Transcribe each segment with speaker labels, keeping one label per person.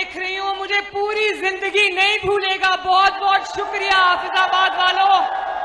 Speaker 1: देख रही हूं, मुझे पूरी जिंदगी नहीं भूलेगा। बहुत बहुत शुक्रिया हाफिजाबाद वालों।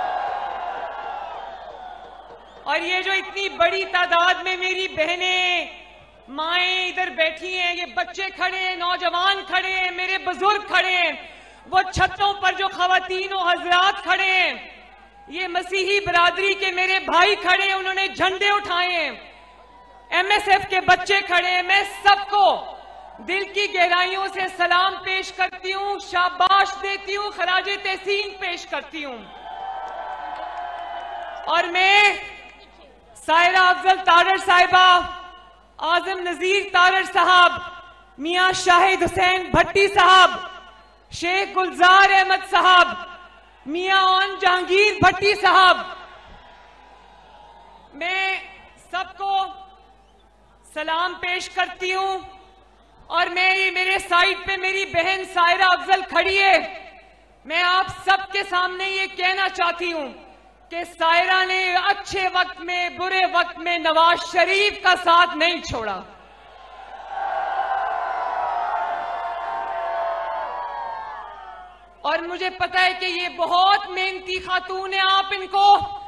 Speaker 1: और ये जो इतनी बड़ी तादाद में मेरी बहनें, माएं इधर बैठी हैं, ये बच्चे खड़े हैं, नौजवान खड़े हैं, मेरे बुजुर्ग खड़े हैं, वो छतों पर जो खवातीन और हजरात खड़े हैं, ये मसीही बरादरी के मेरे भाई खड़े हैं, उन्होंने झंडे उठाए हैं, MSF के बच्चे खड़े हैं, मैं सबको दिल की गहराइयों से सलाम पेश करती हूं, शाबाश देती हूं, खराजे तहसीन पेश करती हूं। और मैं सायरा अफजल तारड़ साहिबा, आजम नजीर तारड़ साहब, मियां शाहिद हुसैन भट्टी साहब, शेख गुलजार अहमद साहब, मियां ओन जहांगीर भट्टी साहब, मैं सबको सलाम पेश करती हूं। और मैं ये मेरे साइड पे मेरी बहन सायरा अफजल खड़ी है, मैं आप सबके सामने ये कहना चाहती हूं कि सायरा ने अच्छे वक्त में बुरे वक्त में नवाज शरीफ का साथ नहीं छोड़ा। और मुझे पता है कि ये बहुत मेहनती खातून है, आप इनको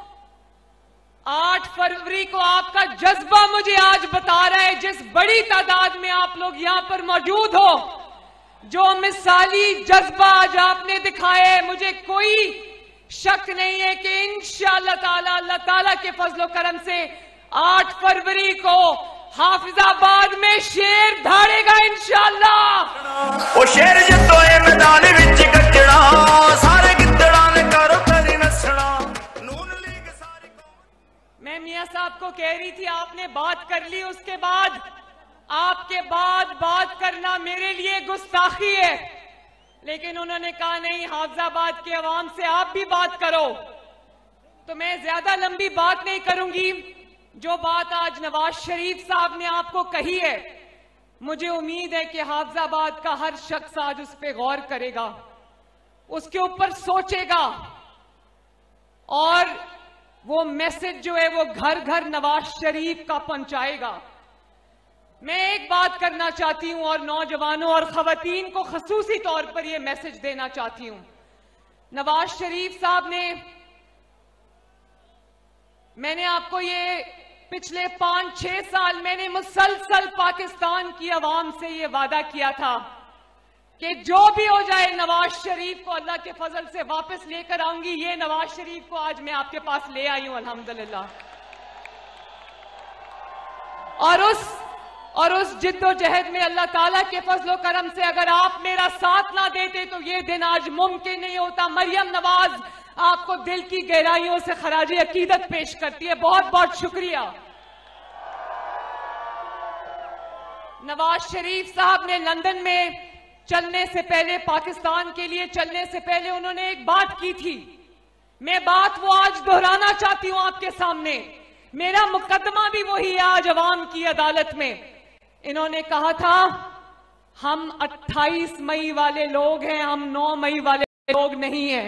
Speaker 1: 8 फरवरी को आपका जज्बा मुझे आज बता रहा है, जिस बड़ी तादाद में आप लोग यहां पर मौजूद हो, जो मिसाली जज्बा आज आपने दिखाया है, मुझे कोई शक नहीं है कि इंशाअल्लाह ताला अल्लाह ताला के फजलो करम से 8 फरवरी को हाफिजाबाद में शेर धाड़ेगा इंशाअल्लाह।
Speaker 2: ओ शेर जितो ए मैदान विच कटड़ा, सारे गिद्दड़ा ने करो करी नसड़ा, नून लीग सारी।
Speaker 1: मैं मियां साहब को कह रही थी, आपने बात कर ली, उसके बाद आपके बाद बात करना मेरे लिए गुस्ताखी है, लेकिन उन्होंने कहा नहीं, हाफिजाबाद के अवाम से आप भी बात करो। तो मैं ज्यादा लंबी बात नहीं करूंगी। जो बात आज नवाज शरीफ साहब ने आपको कही है, मुझे उम्मीद है कि हाफिजाबाद का हर शख्स आज उस पर गौर करेगा, उसके ऊपर सोचेगा, और वो मैसेज जो है वो घर घर नवाज शरीफ का पहुंचाएगा। मैं एक बात करना चाहती हूं और नौजवानों और खवातीन को खसूसी तौर पर यह मैसेज देना चाहती हूं। नवाज शरीफ साहब ने, मैंने आपको ये पिछले 5-6 साल मैंने मुसलसल पाकिस्तान की आवाम से ये वादा किया था कि जो भी हो जाए नवाज शरीफ को अल्लाह के फजल से वापस लेकर आऊंगी। ये नवाज शरीफ को आज मैं आपके पास ले आई हूं अल्हम्दुलिल्लाह। और उस जिद्दोजहद में अल्लाह ताला के फजलो करम से अगर आप मेरा साथ ना देते तो ये दिन आज मुमकिन नहीं होता। मरियम नवाज आपको दिल की गहराइयों से खराजे अकीदत पेश करती है, बहुत बहुत शुक्रिया। नवाज शरीफ साहब ने लंदन में चलने से पहले, पाकिस्तान के लिए चलने से पहले उन्होंने एक बात की थी, मैं बात वो आज दोहराना चाहती हूं आपके सामने। मेरा मुकदमा भी वही है आज अवाम की अदालत में। इन्होंने कहा था हम 28 मई वाले लोग हैं, हम 9 मई वाले लोग नहीं हैं।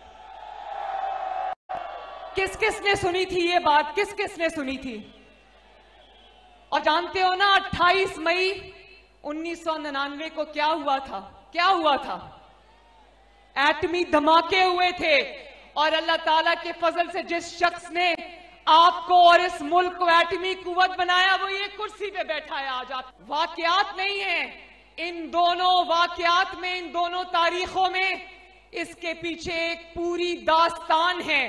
Speaker 1: किस किस ने सुनी थी ये बात, किस किस ने सुनी थी? और जानते हो ना 28 मई 1999 को क्या हुआ था? क्या हुआ था? एटमी धमाके हुए थे। और अल्लाह ताला के फजल से जिस शख्स ने आपको और इस मुल्क को एटमी कुव्वत बनाया वो ये कुर्सी पे बैठा है आज। आप वाकयात नहीं है, इन दोनों वाकयात में, इन दोनों तारीखों में इसके पीछे एक पूरी दास्तान है,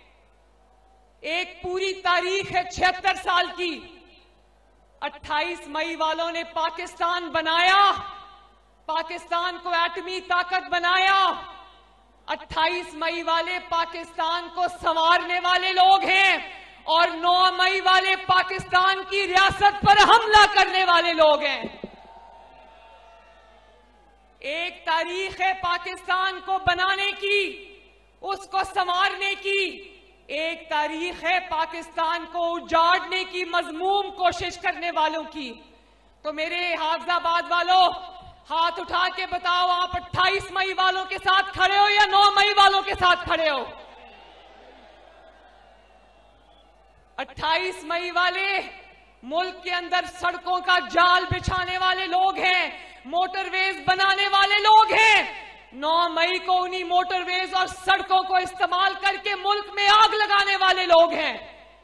Speaker 1: एक पूरी तारीख है 76 साल की। 28 मई वालों ने पाकिस्तान बनाया, पाकिस्तान को एटमी ताकत बनाया। 28 मई वाले पाकिस्तान को संवारने वाले लोग हैं और 9 मई वाले पाकिस्तान की रियासत पर हमला करने वाले लोग हैं। एक तारीख है पाकिस्तान को बनाने की, उसको संवारने की, एक तारीख है पाकिस्तान को उजाड़ने की, मजमूम कोशिश करने वालों की। तो मेरे हाफिजाबाद वालों, हाथ उठा के बताओ, आप 28 मई वालों के साथ खड़े हो या 9 मई वालों के साथ खड़े हो? 28 मई वाले मुल्क के अंदर सड़कों का जाल बिछाने वाले लोग हैं, मोटरवेज बनाने वाले लोग हैं। 9 मई को उन्हीं मोटरवेज और सड़कों को इस्तेमाल करके मुल्क में आग लगाने वाले लोग हैं।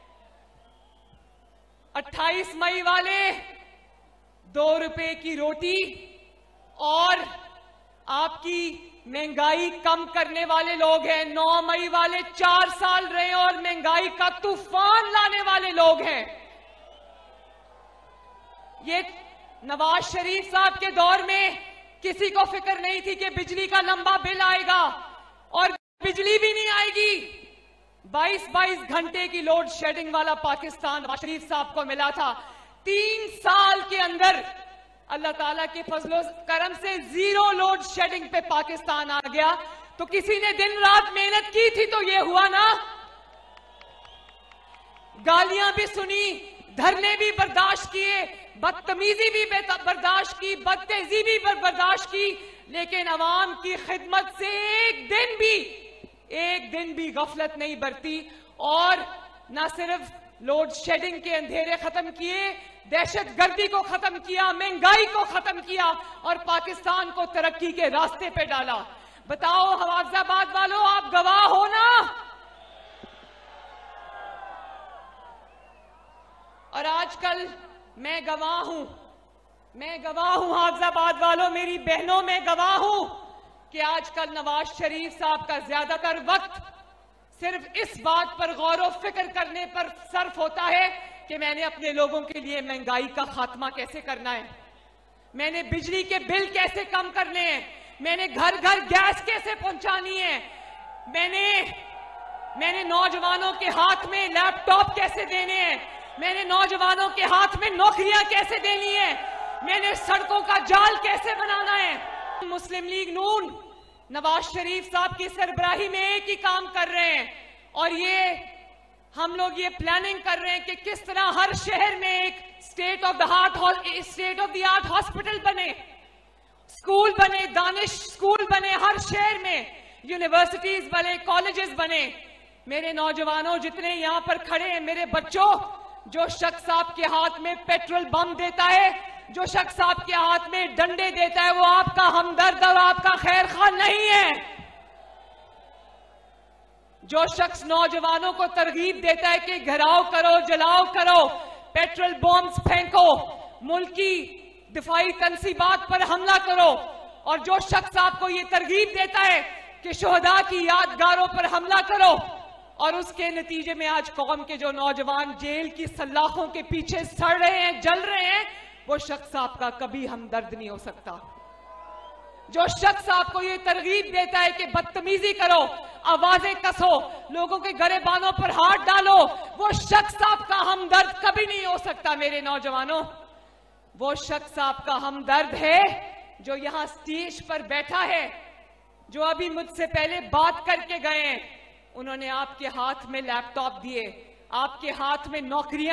Speaker 1: 28 मई वाले 2 रुपए की रोटी और आपकी महंगाई कम करने वाले लोग हैं। 9 मई वाले 4 साल रहे और महंगाई का तूफान लाने वाले लोग हैं। ये नवाज शरीफ साहब के दौर में किसी को फिक्र नहीं थी कि बिजली का लंबा बिल आएगा और बिजली भी नहीं आएगी। 22 घंटे की लोड शेडिंग वाला पाकिस्तान नवाज शरीफ साहब को मिला था। 3 साल के अंदर अल्लाह ताला के फजलो करम से 0 लोड शेडिंग पे पाकिस्तान आ गया। तो किसी ने दिन रात मेहनत की थी तो ये हुआ ना। गालियां भी सुनी, धरने भी बर्दाश्त किए, बदतमीजी भी बर्दाश्त की, बदतेजी भी बर्दाश्त की, लेकिन अवाम की खिदमत से एक दिन भी गफलत नहीं बरती। और न सिर्फ लोड शेडिंग के अंधेरे खत्म किए, दहशतगर्दी को खत्म किया, महंगाई को खत्म किया और पाकिस्तान को तरक्की के रास्ते पे डाला। बताओ हवाजाबाद वालों, आप गवाह हो ना। और आजकल मैं गवाह हूं हाफिजाबाद वालों, मेरी बहनों, में गवाह हूं कि आजकल नवाज शरीफ साहब का ज्यादातर वक्त सिर्फ इस बात पर गौर व फिक्र करने पर सर्फ होता है कि मैंने अपने लोगों के लिए महंगाई का खात्मा कैसे करना है, मैंने बिजली के बिल कैसे कम करने हैं, मैंने घर घर गैस कैसे पहुंचानी है, मैंने नौजवानों के हाथ में लैपटॉप कैसे देने हैं, मैंने नौजवानों के हाथ में नौकरियां कैसे देनी है, मैंने सड़कों का जाल कैसे बनाना है। मुस्लिम लीग नून नवाज शरीफ साहब की सरबराही में एक ही काम कर रहे हैं और हम लोग ये प्लानिंग कर रहे हैं कि किस तरह हर शहर में एक state of the art hospital बने, स्कूल बने, दानिश स्कूल बने, हर शहर में यूनिवर्सिटीज बने, कॉलेजेस बने। मेरे नौजवानों जितने यहां पर खड़े हैं, मेरे बच्चों, जो शख्स आपके हाथ में पेट्रोल बम देता है, जो शख्स आपके हाथ में डंडे देता है, वो आपका हमदर्द और आपका खैर खां नहीं है। जो शख्स नौजवानों को तरगीब देता है कि घिराव करो, जलाओ करो, पेट्रोल बॉम्ब्स फेंको, मुल्क की दिफाई तंसीबात पर हमला करो, और जो शख्स आपको ये तरगीब देता है कि शोहदा की यादगारों पर हमला करो, और उसके नतीजे में आज कौम के जो नौजवान जेल की सलाखों के पीछे सड़ रहे हैं, जल रहे हैं, वो शख्स आपका कभी हमदर्द नहीं हो सकता। जो शख्स आपको ये तरगीब देता है कि बदतमीजी करो, आवाजें कसो, लोगों के गरेबानों पर हाथ डालो, वो शख्स आपका हमदर्द कभी नहीं हो सकता। मेरे नौजवानों, वो शख्स आपका हमदर्द है जो यहां स्टेज पर बैठा है, जो अभी मुझसे पहले बात करके गए हैं। उन्होंने आपके हाथ में लैपटॉप दिए, आपके हाथ में नौकरियां